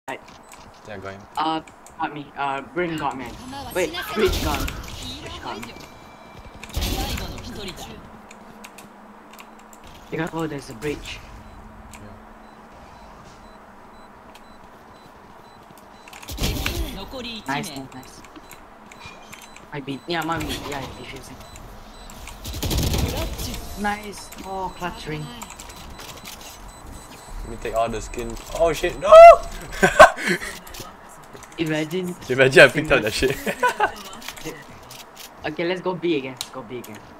Right. Yeah, going. Got me. Bring got me. Wait, Bridge got me. Bridge got me. You got, oh, there's a bridge. Yeah. Nice, nice. I beat. Yeah, my beat. Yeah, defusing. Nice. Oh, clutch ring. Let me take all the skin. Oh shit, no! Imagine. Imagine I picked up that shit. Okay, let's go B again. Let's go B again.